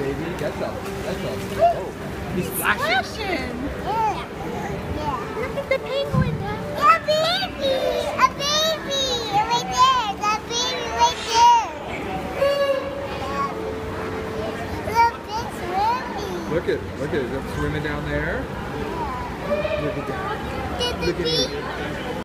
baby. Get some. Get some. Oh, he's splashing. Yeah. Look at the penguin. A baby. A baby. Right there. That baby right there. Look, it's swimming. Look at it. It's swimming down there. Look at that. Look at it.